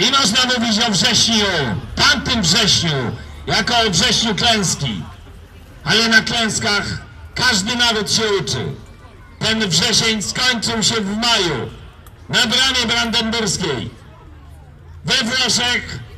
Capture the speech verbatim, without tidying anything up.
I można mówić o wrześniu, tamtym wrześniu, jako o wrześniu klęski. Ale na klęskach każdy naród się uczy. Ten wrzesień skończył się w maju, na bramie brandenburskiej. We Włoszech